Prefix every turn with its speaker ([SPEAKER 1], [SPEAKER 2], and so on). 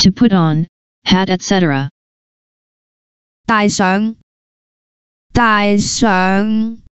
[SPEAKER 1] To put on, hat etc.
[SPEAKER 2] 戴上，戴上。